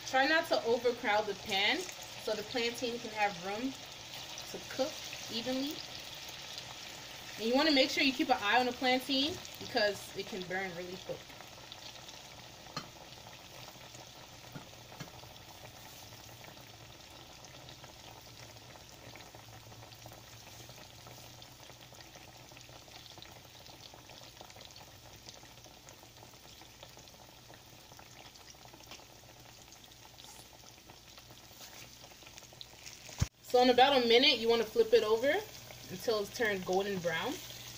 Try not to overcrowd the pan so the plantain can have room to cook evenly. And you want to make sure you keep an eye on the plantain because it can burn really quick. So in about a minute, you want to flip it over until it's turned golden brown.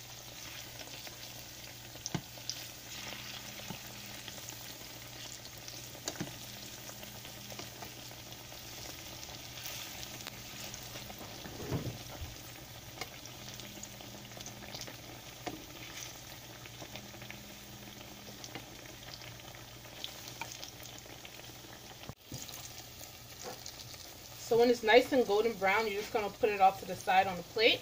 So when it's nice and golden brown, you're just going to put it off to the side on the plate.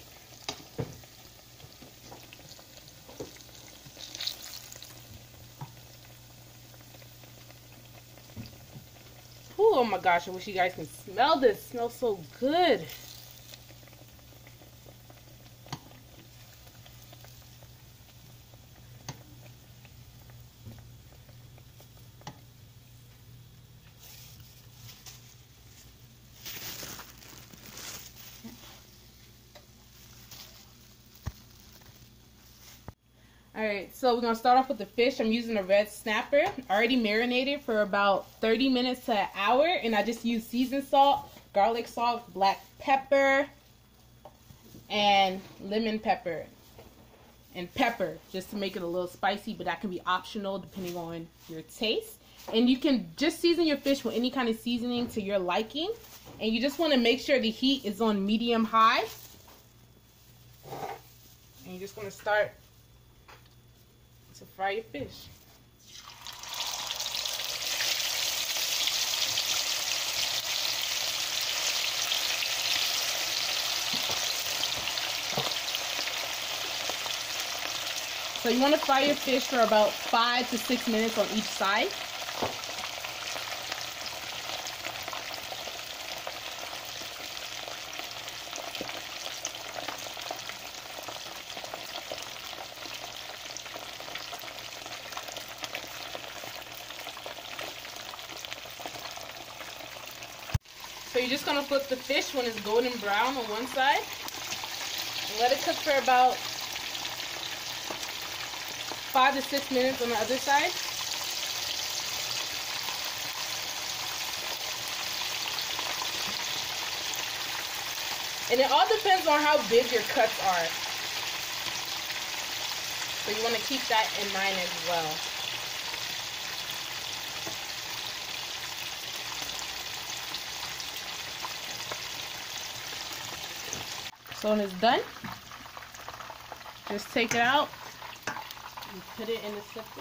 Ooh, oh my gosh, I wish you guys can smell this. It smells so good. Alright, so we're going to start off with the fish. I'm using a red snapper, already marinated for about 30 minutes to an hour. And I just used seasoned salt, garlic salt, black pepper, and lemon pepper. And pepper, just to make it a little spicy, but that can be optional depending on your taste. And you can just season your fish with any kind of seasoning to your liking. And you just want to make sure the heat is on medium-high. And you're just going to start to fry your fish. So you want to fry your fish for about 5 to 6 minutes on each side. So you're just going to flip the fish when it's golden brown on one side and let it cook for about 5 to 6 minutes on the other side. And it all depends on how big your cuts are. So you want to keep that in mind as well. So when it's done, just take it out and put it in the sifter.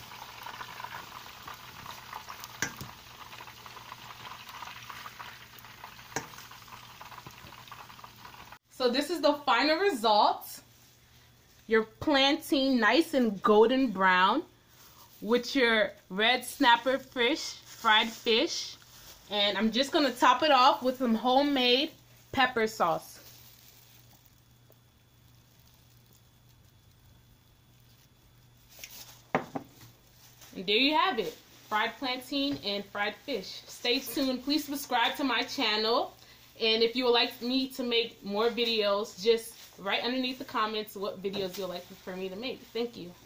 So this is the final result. Your plantain nice and golden brown with your red snapper fish, fried fish. And I'm just going to top it off with some homemade pepper sauce. And there you have it, fried plantain and fried fish. Stay tuned. Please subscribe to my channel. And if you would like me to make more videos, just write underneath the comments what videos you'd like for me to make. Thank you.